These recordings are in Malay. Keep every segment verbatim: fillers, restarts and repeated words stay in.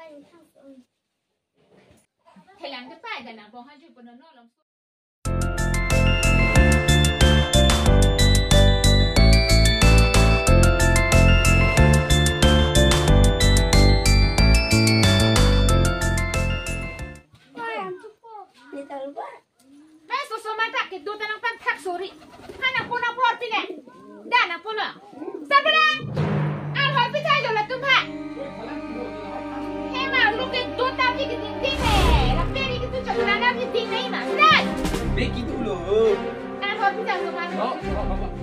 Thế làm cái phải cái nào bỏ hai chục bữa nó làm itu tanang pantak suri. Anak pun apa arti ni? Dah anak pun lah. Sabda, alhal pita jolat tu pak. Hema, lu ke dua tapi ke dinding ni. Laperi ke tu cakap nak ke dinding ni mas. Dah. Begitu loh. Alhal pita jolat. Oh, oh, oh.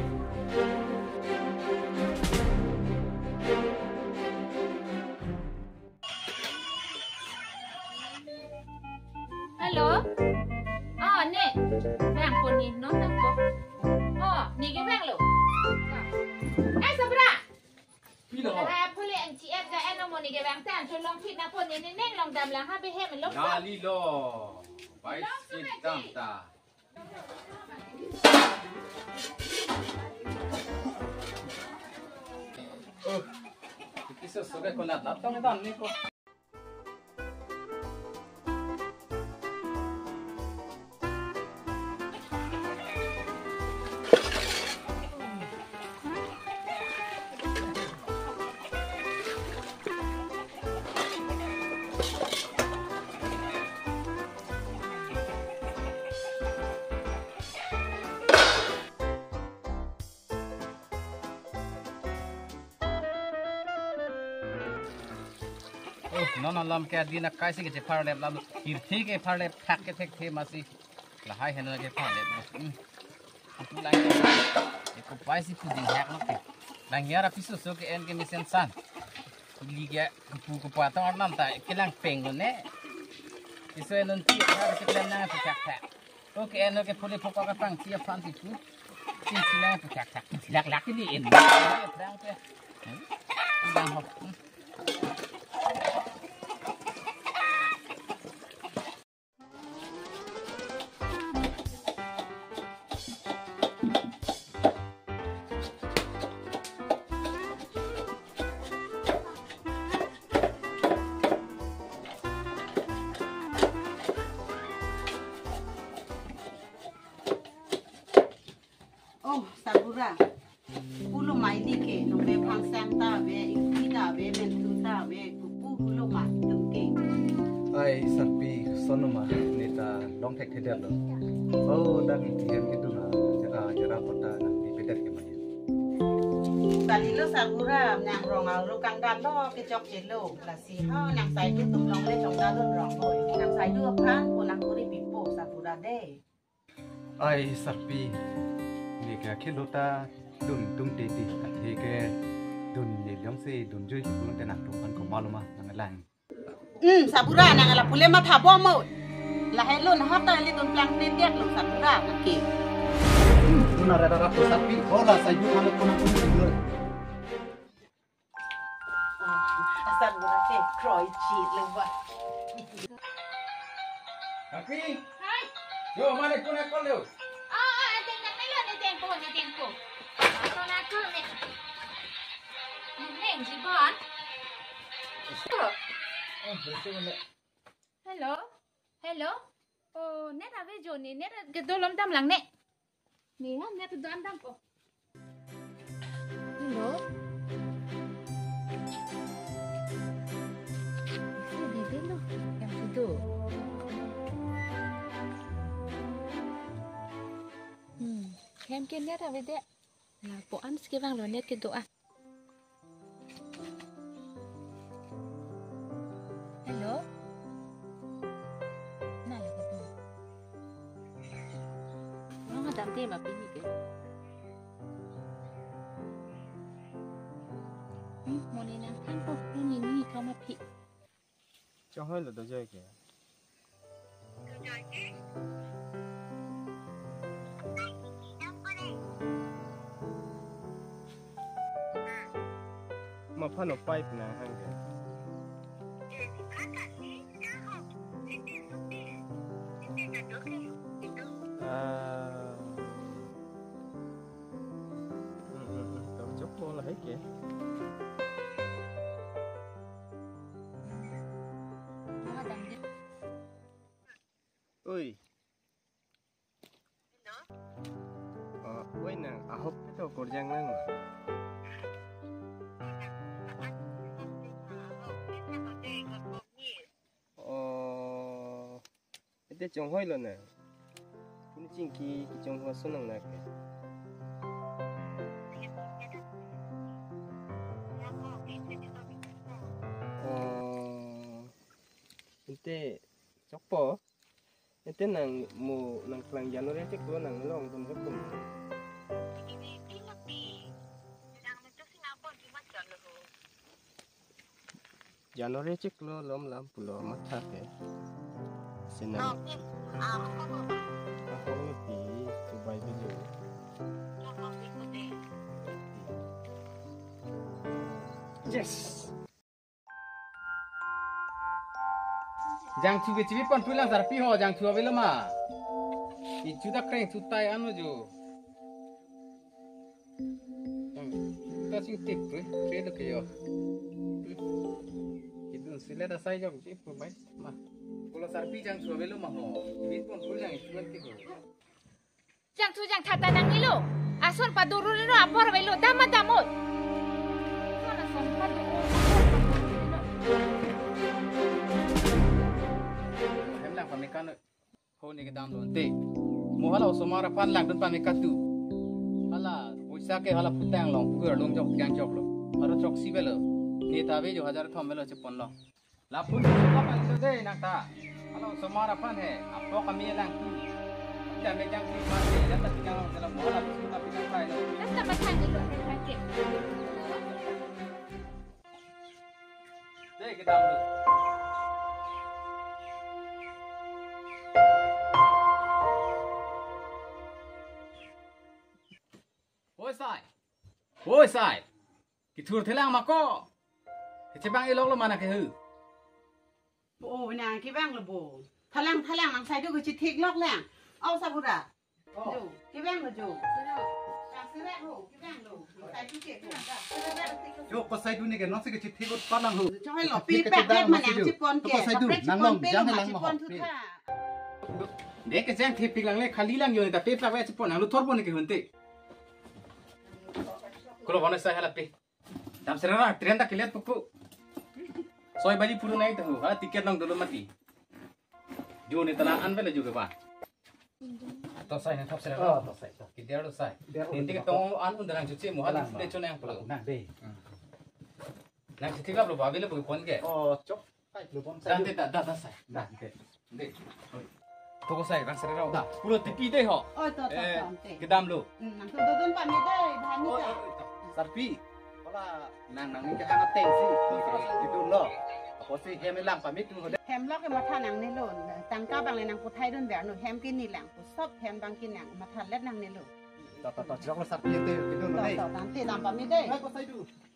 Hello. Oh, ni. Bang pun ni, nonton kok. Oh, ni ke bang lo. Eh, sabra. Bila? Eh, boleh anci eh, dah eh nombor ni ke bang tan. Cuba long fit nak pun ni ni neng long dam lah. Habis hem long. Kali lo. Baik sedang ta. Oh, kita sudah kau nak datang ni dah ni kau. Non non lam ke dina kai se ke par le lam ir the ke par le thak ke thek the masi la hai hen ke par le tu lang ke ko pai si puding hak no ke lang ya ra pisu so ke en ke misen san li ke pu ko pa ta nam ta ke lang peng no ne iso en ti ha ke plan na ke thak thak o ke en ke phule pho ka pang ti fan ti tu ti ti na ke thak thak lak lak ni en prang ke dang ho Oh, sabura. Pulo mai di ke no be phang sang ta be ikti ta be men tu ta be ku pulo mai tu ke. Ai sarpi sonoma neta long tek thedel lo. Oh dang tihen ke tu na jara jara pota na di pedet ke mai. Kali lo sabura nyang rong au lo kang dan lo ke jok je lo la si ha nang sai tu tum long le chong da lo rong hoi. Nang sai du phan ko nang ko ri pipo sabura de. Ai sarpi ni ke khilota dun tung ti ti ka the ke dun ni lyong se dun jui ku te nak tu kan ko maluma nang lang. Hmm, sabura nang ala pule ma tha bo mo. La he lo na ha ta le dun plang te tiak lo sabura na ke. Una ra ra ko sarpi hola sa ju kan ko na ko ni. Ah, sabura ke kroi chi le wa. Tapi, Hai. yo mana kau nak kau leo? Oh, oh, ting nak melon ni tempo, ni tempo. Kalau nak tu ni. Neng si bon. Oh, betul betul. Hello. Hello. Oh, net ave jo ni net ke dolom tam lang ne. Ni ha net doan tam ko. Hello. Ini dia lo. Yang itu. Hmm, kem ke net ave de. La po an ske bang lo net ke doa. Hello. Nah, lah tu. Nó ada tema pini ke? Hmm, mau ni nak kan po ni ni kau ma pi. Cho hơi là đồ chơi kìa. Mà phát nó bay từ nào hang kìa. À. Ừ ừ ừ, tao chốt vô là hết kìa. Oi. Ờ, ôi nè, à hộp cái đồ cổ giang nâng. Ờ, cái trồng hoa luôn nè. Cũng chính kỳ cái trồng hoa xuân nè kìa. Ờ, cái chọc bò. Itu nang mu nang kelang Januari cek gua nang long pun sepuluh. Januari cek lo lom lam pulau mata ke. Senang. Aku lebih coba itu juga. Yes. Jang tu ke cibi pon pulang sarpi ho jang tu avelo ma. Itu dah kering tu tay anu jo. Kita sih tip tu, trade ke yo. Itu sila dah saya jom tip tu baik ma. Kalau sarpi jang tu avelo ma ho. Cibi pon pulang itu kan ke ho. Jang tu jang kata nang ni lo. Ason paduru ni lo apa rabai lo dama damot. Mana son paduru. Pamikan ho ni ke dam donte mohala somara pan lang don pamikat tu hala poisa ke hala putang long pugur long jok yang jok lo aro chok si belo ni tabe jo हजार thom belo chepon lo la pun la pan lo de nak ta hala somara pan he apo kami lang tu ja me jang si pan de jata pinang long dalam mohala tu ta pinang pai lo Nasta matang ni lo sakit. de ke dam lo Oi sai. Oi sai. Ki thur thelang ma ko. Ke chebang i lok lo mana ke hu. โอ้นางกี่แบงละโบทะลังทะลังหลังใส่ดูก็จิทิกลอกแรงเอาซาบุระดูกี่แบงละจูซื้อแรกลูกกี่แบงลูกใส่ที่เก็บขนาดซื้อแรกติ๊ก Yo, pasai du ni ke nasi ke cithi kot palang hu. จะให้หล่อปีแปดแรกมาแหนงจิปอนแก่กับแรกจิปอนเป้ลมาจิปอนทุกท่า Dek ke jang thepik lang le khali lang yo ta pe pla we chepon ang lu thor bon ke hunte. Kolo bana sa hala pe. Dam serana train ta kilet pupu. Soi bali puru nai ta hu hala tiket nang dulu mati. Jo ni tala an vela juga ba. To sai na thap serana. Oh, to sai. Ki der do sai. Ninti ke tong an un darang chuche mo hala le chone ang pula. Nah, be. Nang chithi ka lo ba vela bu pon ke. Oh, chok. Ai, lu pon sai. Dan te da da sai. Nah, ke. De. To ko sai rang serana da. Puro tipi de ho. โอ้ยตัวตัวตัวเตะ Ke dam lo. หนังตัวตัวต้นปามีได้พามีจ้ะ Sarpi. Wala nang nang ni ke hang teng si. Itu lo. Apa si he me lang pamit tu ho. แฮมล็อกมาทานหนังในโลนตังก้าบางเลยนางผู้ไทยด้วยแบบหนูแฮมกินนี่แหละผู้ชอบแฮมบางกินหนังมาทานเล็ดนางในโลน Ta ta ta chok lo sarpi te itu ต่อ no dei. ต่อตังตีลำปามีได้ Hai pasai du.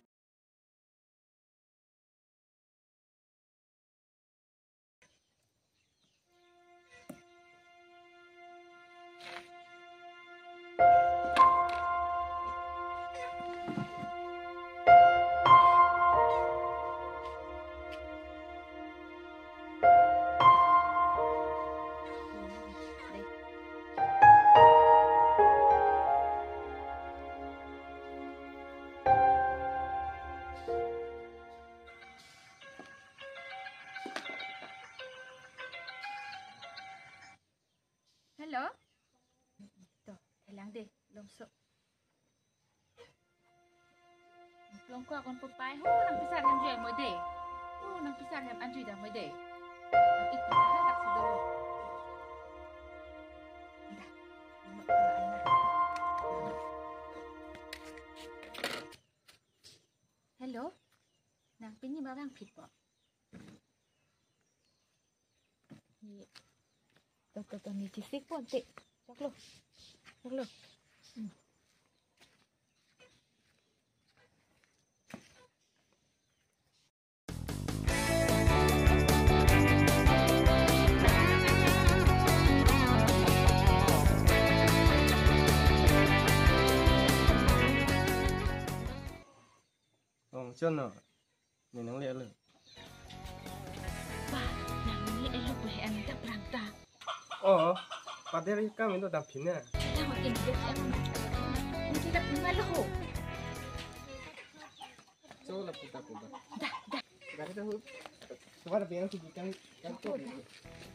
Hello. Tu, telang deh, long sok. Long ko kon pupai ho nang pisar ham jue moi deh. Ho nang pisar ham anju dah moi deh. Itu ha tak sedulu. Dah. Mak ana. Hello. Nang pinyi barang phit bo. Ni Tuh, tuh, tuh, ni cisik pun, tik. Cok lu. Cok lu. Hmm. Ong chân rồi. Nhìn nó lẹ rồi. Wah, nang ni elok boleh anda tak berangkat. Oh, pada hari kami itu dapinnya. Yang makin dia yang ini kita punya loh. Coba lah putar putar. Dah, dah. Kita itu, coba lebih yang tujuh kan kan tuh.